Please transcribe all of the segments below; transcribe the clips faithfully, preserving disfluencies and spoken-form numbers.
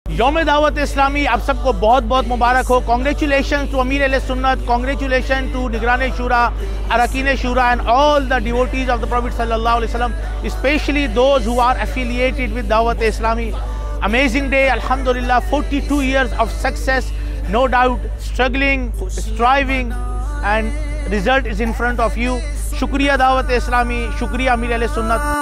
یوم دعوت اسلامی آپ سب کو بہت بہت مبارک ہو. Congratulations to Amir Ahl Sunnat, congratulations to Nigran Shura, Arakin Shura and all the devotees of the Prophet Sallallahu Alaihi Wasallam, especially those who are affiliated with Dawat Islami. Amazing day, Alhamdulillah, forty-two years of success, no doubt, struggling, striving, and result is in front of you. Shukriya Dawat Islami, Shukriya Amir Ahl Sunnat.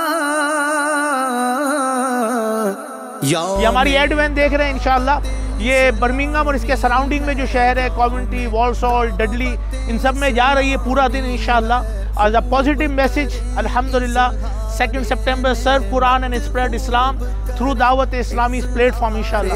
یہ ہماری add when دیکھ رہے ہیں انشاءاللہ. یہ Birmingham اور اس کے surrounding میں جو شہر ہے، کوونٹری، والسال، ڈڈلی، ان سب میں جا رہی ہے پورا دن انشاءاللہ. as a positive message, alhamdulillah, second September, serve Quran and spread Islam through Dawat Islami's platform inshallah.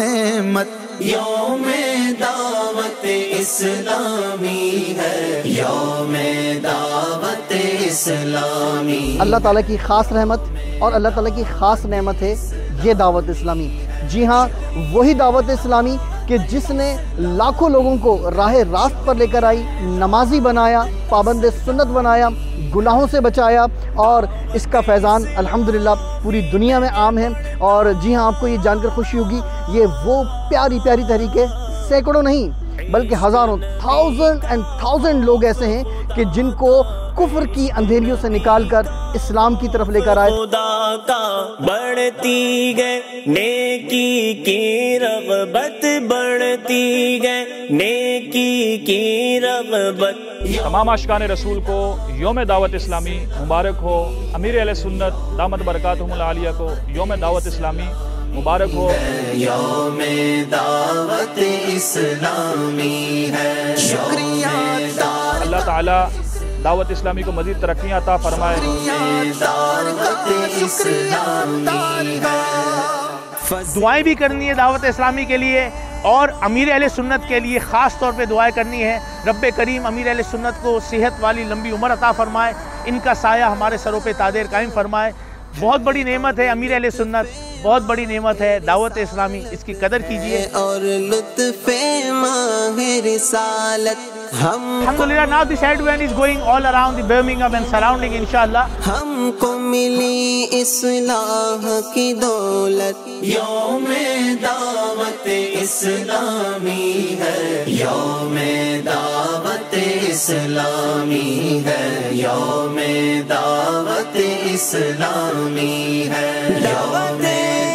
یوم دعوت اسلامی ہے، یوم دعوت اسلامی. اللہ تعالیٰ کی خاص رحمت اور اللہ تعالیٰ کی خاص نعمت ہے یہ دعوت اسلامی. جی ہاں، وہی دعوت اسلامی کہ جس نے لاکھوں لوگوں کو راہ راست پر لے کر آئی، نمازی بنایا، پابند سنت بنایا، گناہوں سے بچایا، اور اس کا فیضان الحمدللہ پوری دنیا میں عام ہے. اور جی ہاں، آپ کو یہ جان کر خوشی ہوگی، یہ وہ پیاری پیاری تحریک ہے، سینکڑوں نہیں بلکہ ہزاروں، تھاؤزنڈ اینڈ تھاؤزنڈ لوگ ایسے ہیں کہ جن کو کفر کی اندھیریوں سے نکال کر اسلام کی طرف لے کر آئے. خدا کا بڑھتی گئے نیکی کی رغبت، بڑھتی گئے نیکی کی رغبت. تمام عاشقان رسول کو یوم دعوت اسلامی مبارک ہو. امیر اہل سنت دامت برکاتہم العالیہ کو یوم دعوت اسلامی مبارک ہو. یوم دعوت اسلامی ہے، شکریہ. اللہ تعالیٰ دعوت اسلامی کو مزید ترقیاں عطا فرمائے. دعوت اسلامی ہے. دعائیں بھی کرنی ہے دعوت اسلامی کے لیے اور امیر اہل سنت کے لیے خاص طور پہ دعائیں کرنی ہے. رب کریم امیر اہل سنت کو صحت والی لمبی عمر عطا فرمائے، ان کا سایہ ہمارے سروں پہ تادیر قائم فرمائے. بہت بڑی نعمت ہے امیر اہل سنت، بہت بڑی نعمت ہے دعوت اسلامی، اس کی قدر کیجئے. اور لطف ماہ رسالت ہم Alhamdulillah, now this headband is going all around the Birmingham and surrounding inshallah. ہم کو ملی اصلاح کی دولت. یوم دعوت اسلامی ہے، یوم دعوت اسلامی ہے، یوم دعوت اسلامی ہے، یوم